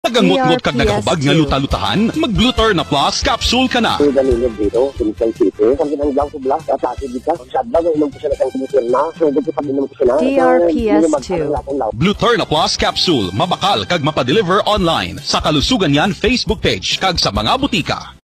Tagangot-ngot kag nakahubag nga luta-lutahan, mag-Gluterna Plus Capsule ka na. Dalilog dito, Silicon City. Pag ginanggang ko blang, atake dito. Sadla, inom ko sila ng Gluterna. So, dito pag inom ko sila. DRPS 2. Gluterna Plus Capsule, mabakal kag mapadeliver online. Sa kalusugan yan Facebook page kag sa mga butika.